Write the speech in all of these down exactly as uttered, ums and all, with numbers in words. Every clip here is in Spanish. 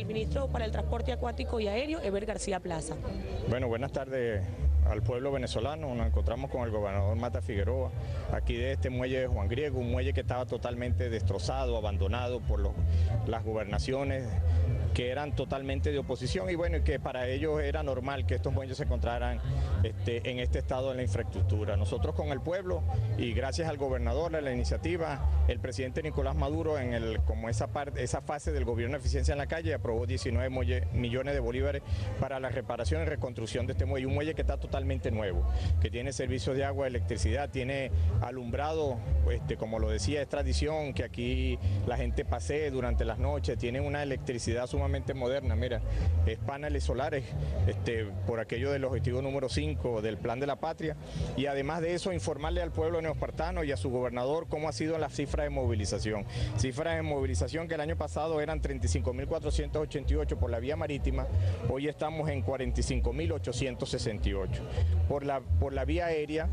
ministro para el Transporte Acuático y Aéreo, Eber García Plaza. Bueno, buenas tardes al pueblo venezolano. Nos encontramos con el gobernador Mata Figueroa, aquí de este muelle de Juan Griego, un muelle que estaba totalmente destrozado, abandonado por los, las gobernaciones que eran totalmente de oposición, y bueno, que para ellos era normal que estos muelles se encontraran este, en este estado de la infraestructura. Nosotros con el pueblo, y gracias al gobernador, a la iniciativa, el presidente Nicolás Maduro, en el, como esa, parte, esa fase del gobierno de eficiencia en la calle, aprobó diecinueve muelle, millones de bolívares para la reparación y reconstrucción de este muelle, un muelle que está totalmente nuevo, que tiene servicios de agua, electricidad, tiene alumbrado, este, como lo decía, es tradición que aquí la gente pasee durante las noches, tiene una electricidad sumamente moderna, mira, es paneles solares, este, por aquello del objetivo número cinco del Plan de la Patria, y además de eso informarle al pueblo neoespartano y a su gobernador cómo ha sido la cifra de movilización. Cifras de movilización que el año pasado eran treinta y cinco mil cuatrocientos ochenta y ocho por la vía marítima, hoy estamos en cuarenta y cinco mil ochocientos sesenta y ocho. Por la, por la vía aérea,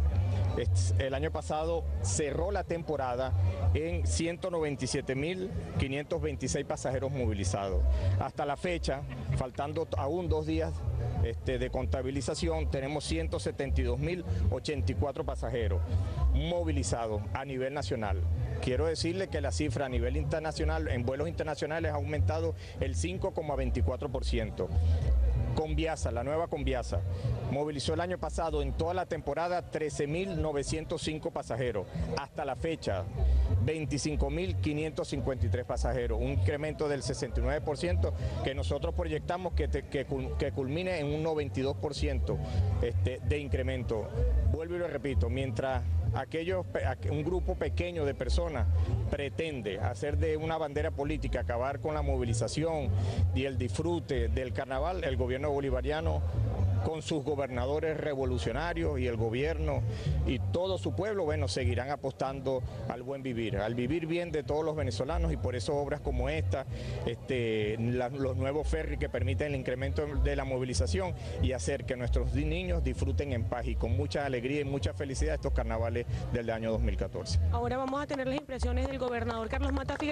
el año pasado cerró la temporada en ciento noventa y siete mil quinientos veintiséis pasajeros movilizados. Hasta la fecha, faltando aún dos días este, de contabilización, tenemos ciento setenta y dos mil ochenta y cuatro pasajeros movilizados a nivel nacional. Quiero decirle que la cifra a nivel internacional, en vuelos internacionales, ha aumentado el cinco coma veinticuatro por ciento. Conviasa, la nueva Conviasa, movilizó el año pasado en toda la temporada trece mil novecientos cinco pasajeros. Hasta la fecha, veinticinco mil quinientos cincuenta y tres pasajeros, un incremento del sesenta y nueve por ciento que nosotros proyectamos que, te, que, que culmine en un noventa y dos por ciento este, de incremento. Vuelvo y lo repito, mientras aquellos, un grupo pequeño de personas pretende hacer de una bandera política, acabar con la movilización y el disfrute del carnaval, el gobierno bolivariano, con sus gobernadores revolucionarios y el gobierno y todo su pueblo, bueno, seguirán apostando al buen vivir, al vivir bien de todos los venezolanos, y por eso obras como esta, este, la, los nuevos ferries que permiten el incremento de la movilización y hacer que nuestros niños disfruten en paz y con mucha alegría y mucha felicidad estos carnavales del año dos mil catorce. Ahora vamos a tener las impresiones del gobernador Carlos Mata Figueroa.